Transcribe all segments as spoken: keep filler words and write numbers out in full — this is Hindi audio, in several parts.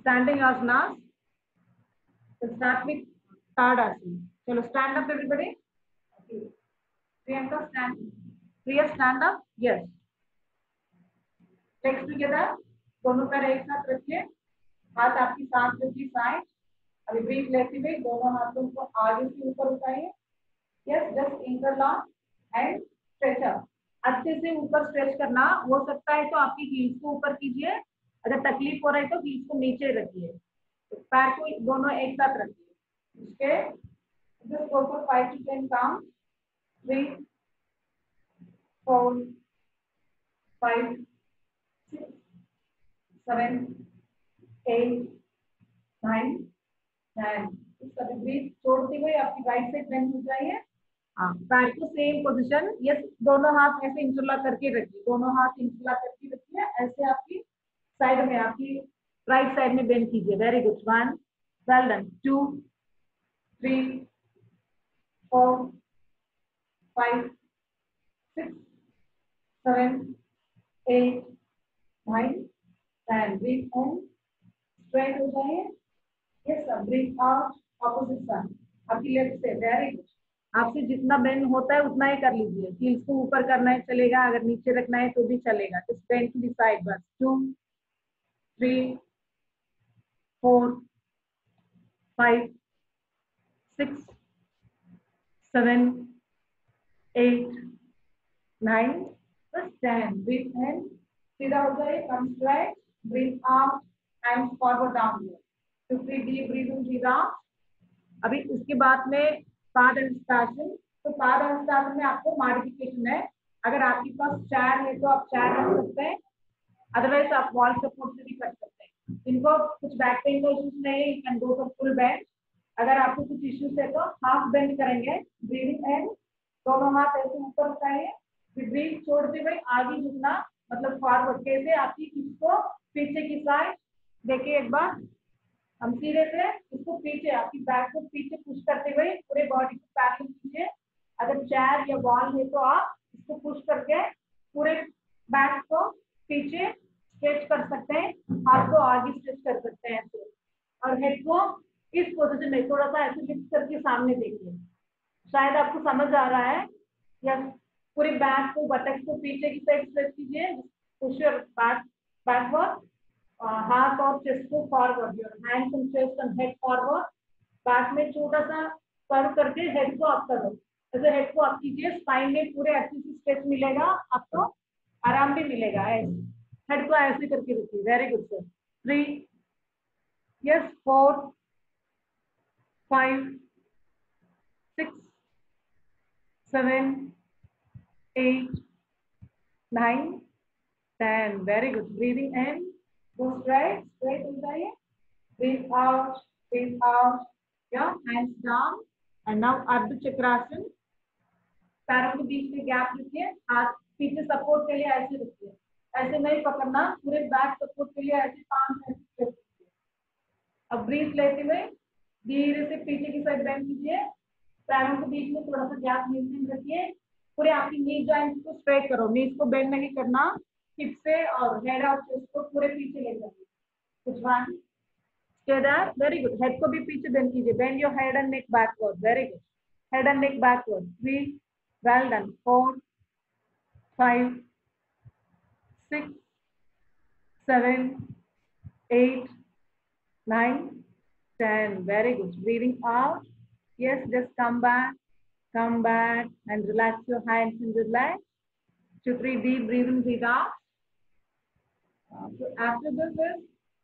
Standing asanas. We'll start with Tadasana. Chalo, stand up everybody. Priyanka, stand. Priya, stand up. Yes. Legs together. दोनों पैर एक साथ रखिए. हाथ आपकी सांस की साइड. अभी ब्रीथ लेते हुए दोनों हाथों को आगे से ऊपर उठाइए. Yes, just interlock and stretch up. अच्छे से ऊपर स्ट्रेच करना. हो सकता है तो आपकी हील्स को ऊपर कीजिए. अगर तकलीफ हो रहा है तो हील्स को नीचे रखिए. पैर को दोनों एक साथ रखिए. उसके just go for five to ten counts. Three, four, five, six, seven, eight, nine, ten. सभी ब्रीथ छोड़ते हुए आपकी राइट साइड बेंड हो जाइए. हाँ, पैर को सेम पोजीशन. यस, दोनों हाथ ऐसे इंटरलॉक करके रखिए. दोनों हाथ इंटरलॉक करके रखिए. ऐसे आपकी साइड में, आपकी राइट साइड में बेंड कीजिए. Very good. One, well done. Two, three, four, five, six, seven, eight, nine, ten. Breathe in, straight हो जाइए. Yes sir. Breathe out opposite side आपकी लेफ्ट से. Very good. आपसे जितना बेंड होता है उतना ही कर लीजिए. हील्स को ऊपर करना है चलेगा, अगर नीचे रखना है तो भी चलेगा. Just bend to the side बस. Two, three, four, five, six, seven, eight, nine, बस टेन. ब्रीथ इन, सीधा हो जाए. Come straight. Breathe out, hands forward downward. Two three deep breathing. सीधा. अभी उसके बाद में पादहस्तासन. तो पादहस्तासन में आपको मॉडिफिकेशन है. अगर आपके पास चेयर है तो आप चेयर रख सकते हैं, अदरवाइज आप वॉल सपोर्ट से भी कर सकते हैं. इनको कुछ बैक पेन का इश्यूज नहीं, you can go for full bend. अगर आपको कुछ इश्यूज है तो हाफ बेंड करेंगे. ब्रीदिंग इन, दोनों हाथ ऐसे ऊपर उठाइए. फिर ब्रीथ छोड़ते हुए आगे झुकना, मतलब फॉरवर्ड. कैसे? आपकी हिप को पीछे की साइड देखिए एक बार. हम सीधे से इसको पीछे, आपकी बैक को पीछे पुश करते हुए पूरे बॉडी को पैरेलल कीजिए. अगर चेयर या वॉल है तो आप इसको पुश करके पूरे बैक को पीछे स्ट्रेच कर सकते हैं. हाथ को आगे स्ट्रेच कर सकते हैं ऐसे. और हेड को इस पोजीशन में थोड़ा सा ऐसे लिफ्ट करके सामने देखिए. शायद आपको समझ आ रहा है. या पूरे बैक को, बटक को पीछे की साइड स्ट्रेच कीजिए. Push your back backward. हाथ और चेस्ट को forward. Your hands and chest and head forward. Back में छोटा सा कर्व करके हेड को अप करो. ऐसे हेड को अप कीजिए. स्पाइन में पूरे अच्छे से स्ट्रेच मिलेगा आपको, आराम भी मिलेगा. ऐसे हेड को ऐसे करके रखिए. Very good sir. Three, yes, four, five, six, seven, eight, nine, ten. Very good. Breathing in, go straight, straight हो जाइए. Breathe out, breathe out. Yeah, hands down. And now Ardha Chakrasana. पैरों के बीच में गैप रखिए. हाथ पीछे सपोर्ट के लिए ऐसे रखिए. ऐसे नहीं पकड़ना. पूरे बैक सपोर्ट के लिए ऐसे पांव ऐसे रखिए. अब ब्रीथ लेते हुए धीरे से पीछे की साइड बेंड कीजिए. पैरों के बीच में थोड़ा सा गैप मेंटेन रखिए. पूरे आपकी नी जॉइंट्स को स्ट्रेट करो. नीज को बेंड नहीं करना. हिप से और हेड और चेस्ट को पूरे पीछे ले जाइए. कुछ one, stay there. Very good. Head को भी पीछे बेंड कीजिए. Bend your head and neck backward. Very good. Head and neck backward. Three, well done. Four, five, six, seven, eight, nine, ten. Very good. Breathing out. Yes, just come back, come back and relax your hands and relax. Two, three deep breathing, breathe out. Uh, so after this is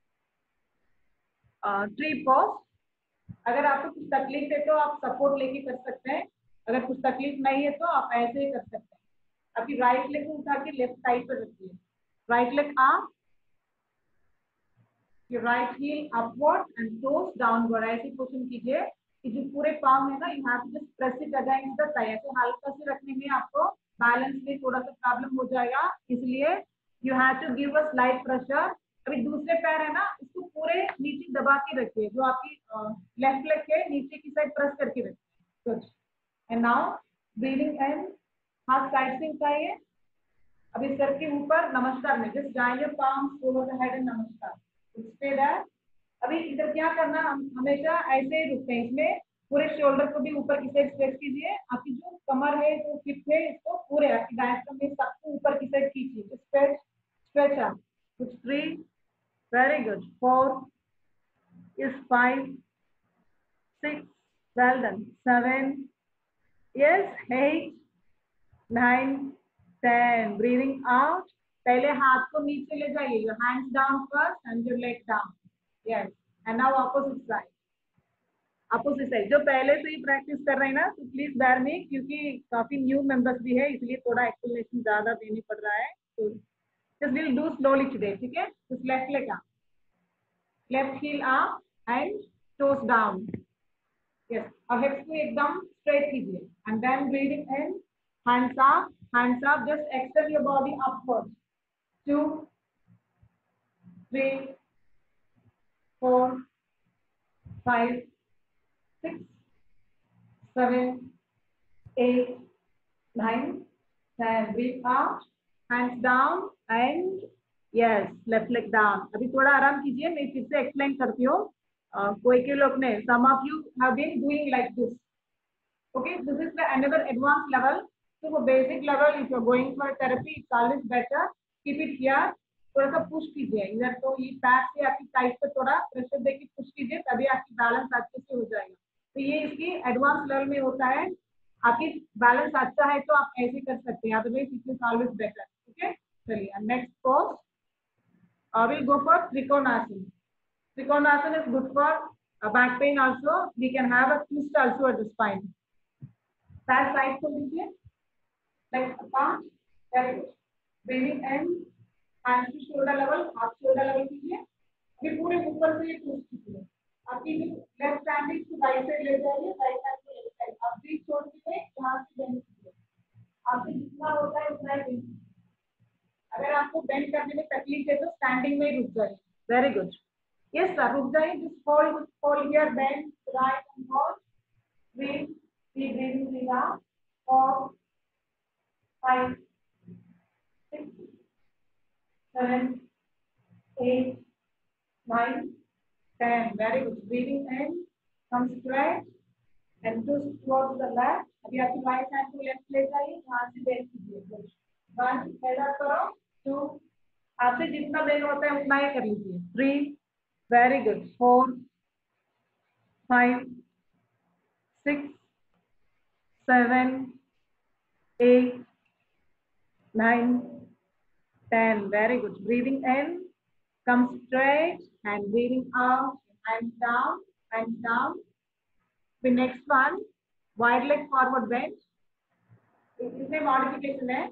uh, tree pose. अगर आपको कुछ तकलीफ है तो आप सपोर्ट लेके कर सकते हैं. अगर कुछ तकलीफ नहीं है तो आप ऐसे ही कर सकते हैं. आपकी राइट लेग को उठा के लेफ्ट साइड पर रखिए. Right leg up, your right heel upward and toes downward. ऐसे पोजीशन कीजिए कि जो पूरे पाँव है ना, you have to just press it against the thigh. ऐसे हल्का से रखने में आपको बैलेंस में थोड़ा सा प्रॉब्लम हो जाएगा, इसलिए you have to give a slight pressure. अभी दूसरे पैर है ना, इसको पूरे नीचे दबा के रखिए. जो आपकी लेफ्ट लेग के नीचे की साइड प्रेस करके रखिए. Good. And now breathing in, हाथ साइड से उठाइए. अभी सर के ऊपर नमस्कार में जस्ट जाइए. Palms over the head and namaskar. Stay there. अभी इधर क्या करना, हम हमेशा ऐसे ही रुकते हैं, इसमें पूरे शोल्डर को भी ऊपर की साइड स्ट्रेच कीजिए, आपकी जो कमर है जो हिप है इसको पूरे आपकी डायफ्राम में सबको ऊपर की साइड खींचिए, स्ट्रेच स्ट्रेच अप, कुछ three, very good, four is five, six, well done, seven, yes, eight, nine, ten, breathing out, पहले हाथ को नीचे ले जाइए, your hands down first and your leg down, yes, and now opposite side, opposite side, जो पहले से ही प्रैक्टिस कर रहे हैं ना, तो प्लीज बेयर में, क्योंकि काफी न्यू मेंबर्स भी है, इसलिए थोड़ा एक्सप्लेनेशन ज्यादा देनी पड़ रहा है, तो just we'll do slowly today, ठीक है, just left leg up, left heel up and toes down, yes, अब hips को एकदम straight कीजिए, and then breathing in, hands up, hands up, just extend your body upwards, two, three, four, five, six, seven, eight, nine, ten, breathe out, hands down and yes, left leg down, अभी थोड़ा आराम कीजिए, मैं फिर से एक्सप्लेन करती हूँ, uh, कोई के लोग ने, some of you have been doing like this, okay, this is the another advanced level, so for basic level if you're going for therapy it's always better keep it here, थोड़ा सा पुश कीजिए इधर, तो ये पैर से आपकी साइड पे थोड़ा प्रेशर देके पुश कीजिए, तभी आपकी बैलेंस अच्छे से हो जाएगा, तो ये इसकी एडवांस लेवल में होता है, आपकी बैलेंस अच्छा है तो आप ऐसे कर सकते हैं, otherwise it is always better, okay, चलिए next pose, I will go for trikonasana, trikonasana is good for back pain also, we can have a twist also at the spine, पैर साइड को लीजिए, leg apart, very good, breathing in, hands to shoulder level, हाथ शोल्डर लेवल कीजिए, अभी पूरे ऊपर से ये पुश कीजिए, आपकी लेफ्ट हैंड को राइट साइड ले जाइए, राइट हैंड को लेफ्ट साइड, अब ब्रीथ छोड़ के यहाँ से बेंड कीजिए, आपसे जितना होता है उतना ही बेंड कीजिए, अगर आपको बेंड करने में तकलीफ है तो स्टैंडिंग में रुक जाइए, वेरी गुड, यस सर रुक जाइए, just hold hold here, bend right and hold, breathe, deep breathing, breathe out, four, five, six, seven, eight, nine, ten, very good, breathing in, come straight and twist towards the left, अभी आपकी राइट हैंड को लेफ्ट ले जाइए, यहाँ से बेंड कीजिए, गुड, वन, ऐसा करो, टू, आपसे जितना बेंड होता है उतना ही कर लीजिए, three, very good, four, five, six, seven, eight, nine, ten, very good, breathing in, come straight and breathing out, hands down, hands down, the next one, wide leg forward bend, इसमें मॉडिफिकेशन है,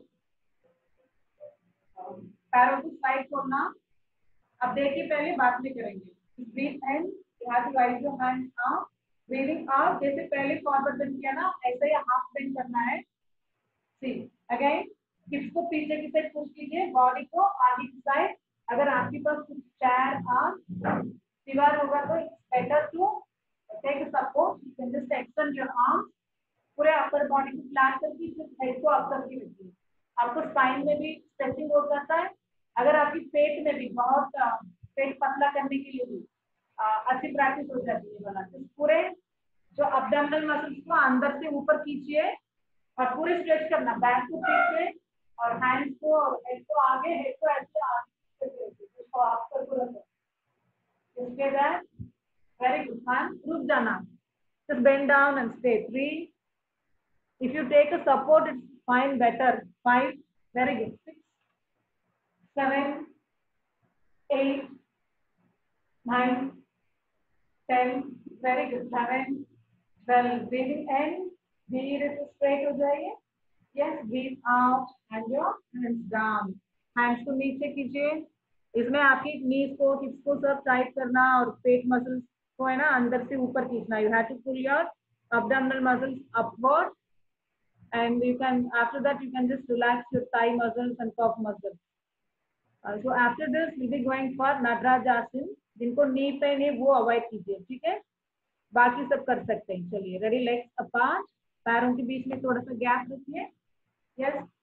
पैरों को साइड छोड़ना, अब देखिए पहले बात में करेंगे, breathe in, you have to raise your hands up, breathing out, जैसे पहले फॉरवर्ड बेंड किया ना, ऐसे ही हाफ बेंड करना है, सी अगेन, हिप्स को पीछे की साइड पुश कीजिए, बॉडी को आगे की साइड, अगर आपके पास कुछ चेयर आर्म दीवार होगा तो better to take support, you can just extend your arms, पूरे अपर बॉडी को फ्लैट करके सिर्फ हेड को अप करके रखिए, आपको स्पाइन में भी स्ट्रेचिंग हो जाता है, अगर आपकी पेट में भी बहुत पेट पतला करने के लिए भी अच्छी प्रैक्टिस हो जाती है वाला, तो पूरे जो अब्डोमिनल मसल्स को अंदर से ऊपर खींचिए और पूरे स्ट्रेच करना, बैक को पीछे और हैंड्स को और हेड को आगे, हेड को ऐसे आगे इसको आप करके रखो, इसके बाद वेरी गुड, वन, रुक जाना, just bend down and stay, three, if you take a support it's fine, better, five, very good, six, seven, eight, nine, ten, very good, eleven, twelve, breathing in, धीरे से स्ट्रेट हो जाइए, yes, breathe out and your hands down, hands को नीचे कीजिए, इसमें आपकी नीज को, हिप्स को सब टाइट करना और पेट मसल्स को है ना अंदर से ऊपर खींचना, you have to pull your abdominal muscles upward and you can, after that you can just relax your thigh muscles and calf muscles. Uh, so after this we'll be going for Nataraj Asan, जिनको नी पेन है वो अवॉइड कीजिए, ठीक है, बाकी सब कर सकते हैं, चलिए रेडी, लेग्स अपार्ट, पैरों के बीच में थोड़ा सा गैप रखिए, यस,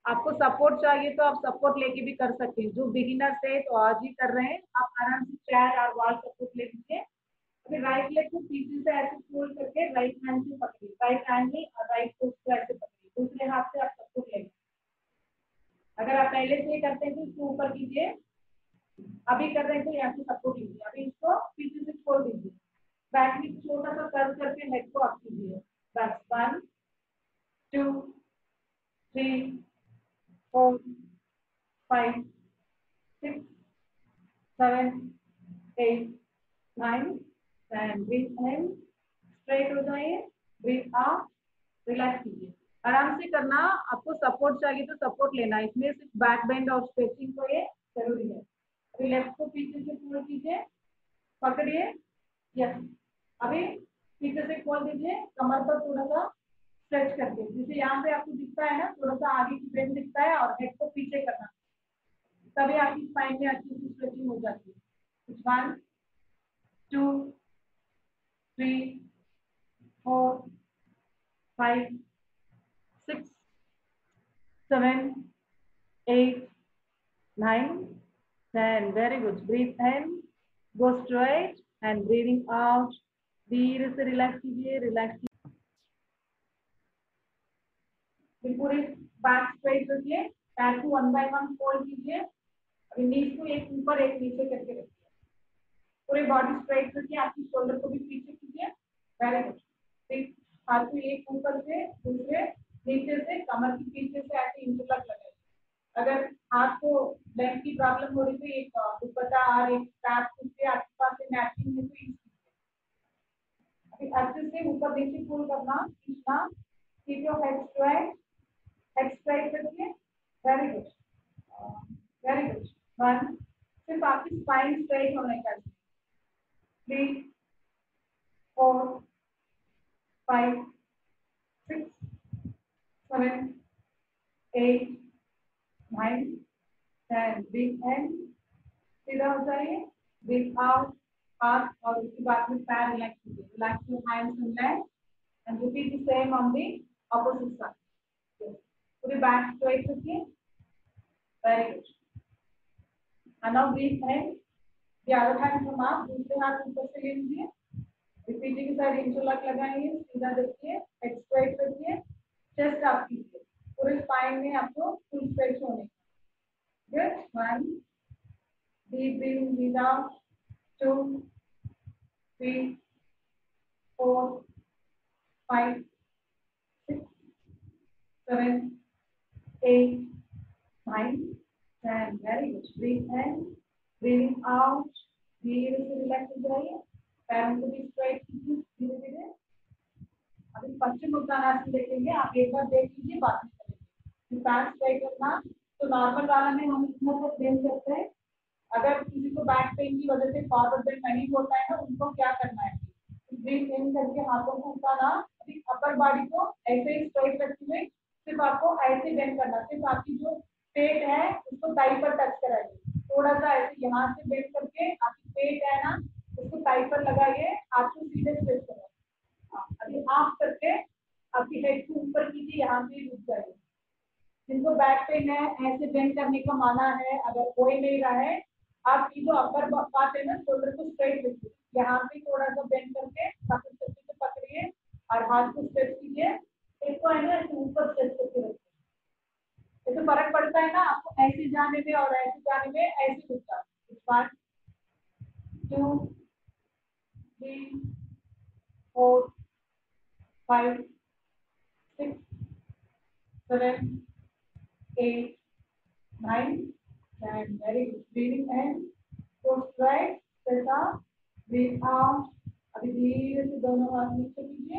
आपको सपोर्ट चाहिए तो आप सपोर्ट लेके भी कर सकते हैं। जो बिगिनर्स है तो आज ही कर रहे हैं, आप आराम से चेयर और वॉल सपोर्ट ले लीजिए। अभी राइट लेग को पीछे से ऐसे फोल्ड करके राइट हैंड से पकड़िए, राइट हैंड में और राइट फुट को ऐसे पकड़िए, दूसरे हाथ से आप सपोर्ट लेंगे। अगर आप पहले से करते हैं तो इसको ऊपर कीजिए, अभी कर रहे हैं तो यहाँ से सपोर्ट लीजिए। अभी इसको पीछे से छोड़ दीजिए, बैक में छोटा सा कर्व करके हेड को अप कीजिए। बस one two three four five six seven eight nine ten. Breathe in, straight हो जाइए, ब्रीथ आउट, रिलैक्स कीजिए। आराम से करना, आपको सपोर्ट चाहिए तो सपोर्ट लेना, इसमें सिर्फ बैक बेंड और स्ट्रेचिंग को ये जरूरी है। अभी लेफ्ट को पीछे से फोल्ड कीजिए, पकड़िए, यस। अभी पीछे से खोल दीजिए, कमर पर थोड़ा सा स्ट्रेच करके, जैसे यहाँ पे आपको दिखता है ना, थोड़ा सा आगे की बेंड दिखता है, और हेड को पीछे करना, तभी आपकी स्पाइन में अच्छी सी स्ट्रेचिंग हो जाती है। One two three four five six seven eight, nine, ten. Very good. Breathe in, go straight and breathing out. धीरे से रिलैक्स कीजिए, रिलैक्स कीजिए। पूरी बैक स्ट्रेट रखिए, पैर को वन बाय वन फोल्ड कीजिए। अभी नीज को एक ऊपर एक नीचे करके रखिए, पूरी बॉडी स्ट्रेट रखिए, आपकी शोल्डर को भी पीछे कीजिए। Very good. हाथ को एक ऊपर से दूसरे नीचे से कमर के पीछे से ऐसे इंटरलॉक लगाइए। अगर आपको लेग की प्रॉब्लम हो रही है, एक दुपट्टा और एक स्ट्रैप से आपके पास नैपकिन है तो अभी अच्छे से ऊपर नीचे पुल करना, खींचना, keep your head straight, head straight करके। Very good, very good. One, सिर्फ आपकी स्पाइन स्ट्रेट होने का। Three four five six seven eight nine ten. Breathe in, सीधा हो जाइए, ब्रीथ आउट, हाथ और उसके बाद में पैर रिलैक्स कीजिए। Relax your hands and legs and repeat the same on the opposite side. पूरी बैक स्ट्रेट रखिए। Very good. And now breathe in, the other hand from up, दूसरे हाथ ऊपर से ले लीजिए, रिपीटिंग साइड इंटरलॉक लगाइए, सीधा देखिए, हेड स्ट्रेट रखिए, चेस्ट अप कीजिए, पूरे स्पाइन में आपको फुल स्ट्रेच होने। Good. One. Deep breathing, breathe out. Two, three, four, five, six, seven, eight, nine, ten. Very good. Breathe in, breathing out. धीरे से रिलैक्स हो जाइए, पैरों को भी स्ट्रेट कीजिए धीरे धीरे। अभी पश्चिम उत्तानासन देखेंगे, आप एक बार देख लीजिए, बात करेंगे। पैर स्ट्रेट करना तो नॉर्मल वाला में हम इतना तक बेंड करते हैं। अगर किसी को बैक पेन की वजह से फॉरवर्ड बेंड नहीं होता है ना, उनको क्या करना है, ब्रीथ इन करके हाथों को उठाना, अभी अपर बॉडी को ऐसे ही स्ट्रेट रखते हुए सिर्फ आपको ऐसे बेंड करना, सिर्फ आपकी जो पेट है उसको टाई पर टच कराइए, थोड़ा सा ऐसे यहाँ से बेंड करके आपकी पेट है ना उसको टाई पर लगाइए, हाथ को सीधे स्ट्रेच करो। अभी हाफ करके आपकी हेड को ऊपर कीजिए, यहाँ से रुक जाइए। जिनको बैक पेन है ऐसे बेंड करने का माना है, अगर हो ही नहीं रहा है, आपकी जो अपर पार्ट है ना शोल्डर को स्ट्रेट रखिए, यहाँ पे थोड़ा सा बेंड करके काफी अच्छे से पकड़िए और हाथ को स्ट्रेच कीजिए। एक को है ना ऐसे ऊपर स्ट्रेच करके रखिए, इससे फर्क पड़ता है ना आपको, ऐसे जाने में और ऐसे जाने में, ऐसे रुकता है। One two three four five six seven eight, nine, ten. Very good. Breathing in, go straight, stretch out, breathe out. अभी धीरे से दोनों हाथ नीचे कीजिए,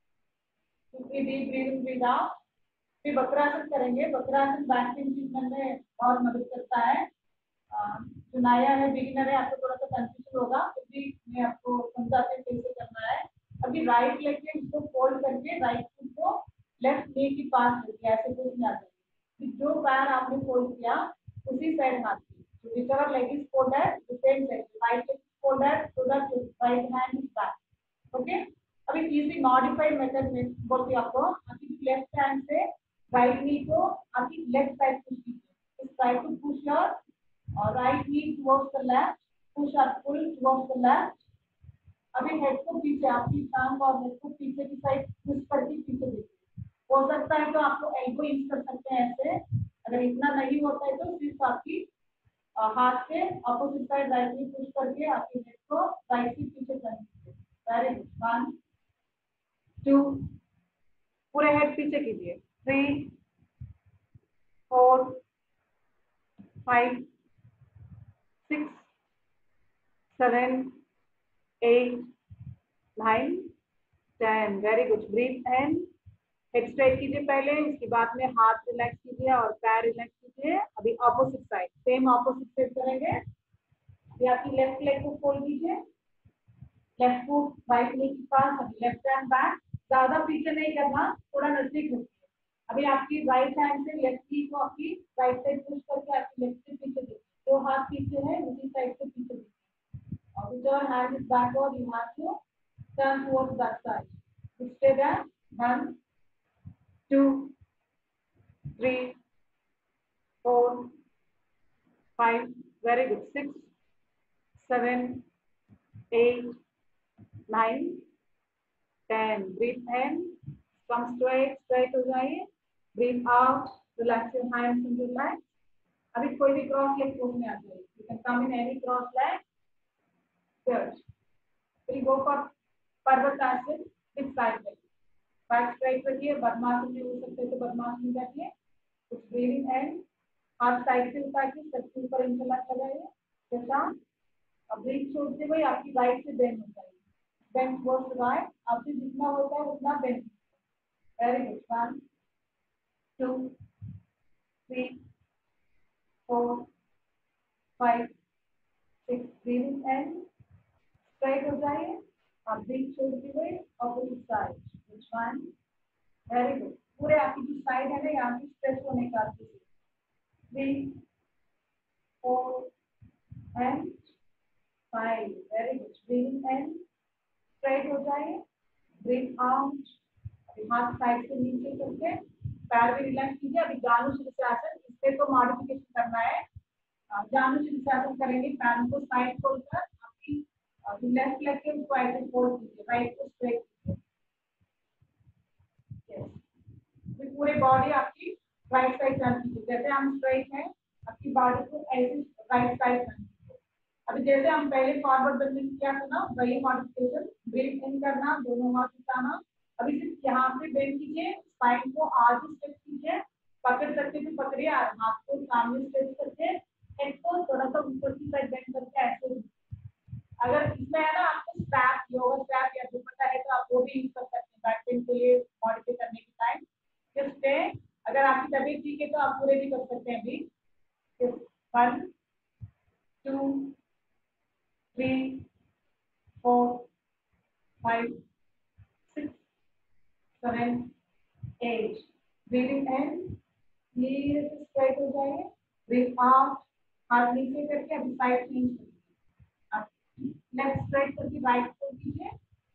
फिर डीप ब्रीथिंग, ब्रीथ आउट। फिर वक्रासन करेंगे। वक्रासन बैक पेन ट्रीटमेंट में बहुत मदद करता है। जो नया है, बिगिनर है, आपको थोड़ा सा कंफ्यूजन होगा, फिर भी मैं आपको समझाते कैसे करना है। अभी राइट लेग के इसको फोल्ड करके राइट फुट को लेफ्ट नी के पास रखिए, ऐसे कुछ नहीं आता। जो पैर आपने फोल्ड किया उसी साइड हाथ की, so whichever leg is folded, the same side, right leg is folded so that your right hand is back. Okay. अभी इजी मॉडिफाइड मेथड में बोलती हूँ आपको, अभी लेफ्ट हैंड से राइट नी को आपकी लेफ्ट साइड पुश कीजिए, try to push your right knee towards the left, push up pull towards the left. अभी हेड को पीछे, आपकी टांग और हेड को पीछे की साइड पुश करके पीछे देखिए। हो सकता है तो आप लोग एल्बो यूज कर सकते हैं ऐसे, अगर इतना नहीं होता है तो सिर्फ आपकी हाथ से अपोजिट साइड राइटली पुश करके आपके हेड को राइट से पीछे कर दीजिए। वेरी गुड, वन टू, पूरे हेड पीछे कीजिए, three four five six seven eight nine ten. Very good, breathe in, head straight कीजिए पहले, इसके बाद में हाथ रिलैक्स कीजिए और पैर रिलैक्स कीजिए। अभी opposite side same opposite side करेंगे। अभी आपकी लेफ्ट लेग को फोल्ड कीजिए, लेफ्ट फुट राइट नी के पास, अभी लेफ्ट हैंड बैक, ज्यादा पीछे नहीं करना, थोड़ा नजदीक रखिए। अभी आपकी राइट हैंड से लेफ्ट नी को आपकी राइट साइड पुश करके आपकी लेफ्ट से पीछे देखिए, जो हाथ पीछे है उसी साइड से पीछे देखिए। और with your hand is backward, you have to turn towards that side. Stay there, one two, three, four, five, very good, six, seven, eight, nine, ten. Breathe in, come straight, straight हो जाइए. Breathe out, relax your hands and relax. अभी कोई भी क्रॉस लेग पोज में आ जाइए. You can come in any cross leg. Good. We'll go for Parvatasana with side leg. Back straight रखिए, पद्मासन में हो सकते तो पद्मासन में बैठिए। कुछ ब्रीदिंग एंड, हाथ साइड से उठा के सर के ऊपर इंटरलॉक लगाइए, जैसा अब ब्रीथ छोड़ते हुए आपकी राइट से बेंड हो जाएगी, बेंड टुवर्ड्स राइट, आपसे जितना होता है उतना bend. Very good, one two three four five six, breathing and, straight हो जाइए, आप ब्रीथ छोड़ते हुए opposite side, which one, very good. पूरे आपकी जो साइड है ना यहाँ पे स्ट्रेच होने का, three four and five, very good. Breathing in, straight हो जाए, ब्रीथ आउट, अभी हाथ साइड से नीचे करके पैर भी रिलैक्स कीजिए। अभी जानु शीर्षासन, इससे तो मॉडिफिकेशन करना है, जानु शीर्षासन करेंगे, पैरों को साइड खोलकर आपकी लेफ्ट लेग के उसको ऐसे फोल्ड कीजिए, राइट को स्ट्रेट कीजिए। पूरे बॉडी आपकी राइट साइड टर्न कीजिए, जैसे हम स्ट्रेट हैं आपकी बॉडी को ऐसे राइट साइड टर्न कीजिए। अभी जैसे हम पहले फॉरवर्ड बेंडिंग किया था ना, वही मॉडिफिकेशन, ब्रीथ इन करना, दोनों हाथ उठाना। अभी सिर्फ यहाँ पे बेंड कीजिए, स्पाइन को आगे स्ट्रेच कीजिए, पकड़ सकते थे पकड़िए, हाथ को सामने स्ट्रेच करके हेड को थोड़ा सा ऊपर की साइड बेंड करके ऐसे। अगर इसमें है ना आपको स्ट्रैप, योगा स्ट्रैप या दुपट्टा है तो आप वो भी यूज कर सकते हैं बैक पेन के लिए मॉडिफाई करने के टाइम। जस्ट अगर आपकी तबीयत ठीक है तो आप पूरे भी कर सकते हैं। अभी one two three four five six seven eight, breathing in, धीरे से स्ट्रेट हो जाइए, ब्रीथ आउट, हाथ नीचे करके अभी साइड चेंज करिए, लेफ्ट स्ट्रेट करके राइट फोल्ड कीजिए।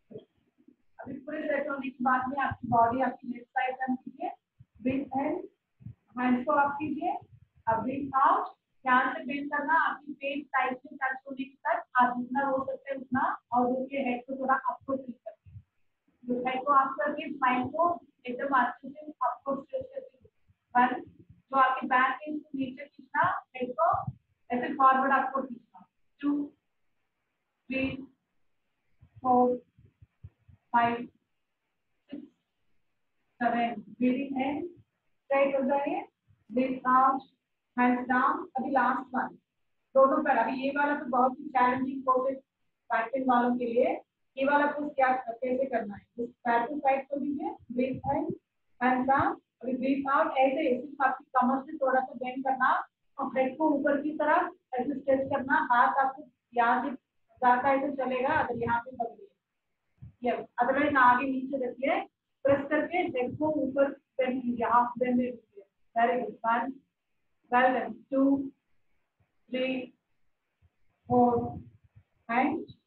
अभी पूरे सेट होने के बाद में आपकी बॉडी आपकी लेफ्ट साइड टर्न कीजिए, ब्रीथ इन, हैंड्स को अप कीजिए, अब ब्रीथ आउट, ध्यान से बेंड करना, आपकी पेट साइड से टच होने के तक आप जितना हो सकते हैं उतना, और उसके हेड को थोड़ा अपको स्ट्रेच करके, हेड को अप करके स्पाइन को एकदम अच्छे से अपको स्ट्रेच करके, वन, जो आपके बैक के नीचे खींचना, हेड को ऐसे फॉरवर्ड आपको खींचना, two three four five six seven, breathing in, straight हो जाइए, ब्रीथ आउट, हैंड्स डाउन। अभी लास्ट वन, दोनों पैर, अभी ये वाला तो बहुत ही चैलेंजिंग पोज है बैक पेन वालों के लिए। ये वाला पोज क्या कैसे करना है, पैर को साइड कर दीजिए, ब्रीथ इन, हैंड्स डाउन, अभी ब्रीथ आउट, ऐसे सिर्फ आपकी कमर से थोड़ा सा बेंड करना और हेड को ऊपर की तरफ ऐसे स्ट्रेच करना, हाथ आपको यहाँ से जाता है तो चलेगा, अगर यहाँ पे पकड़िए, यस, अदरवाइज आगे नीचे रखिए, प्रेस करके हेड को ऊपर बेंड कीजिए, हाफ बेंड कीजिए। Very good, one, well done, two three four and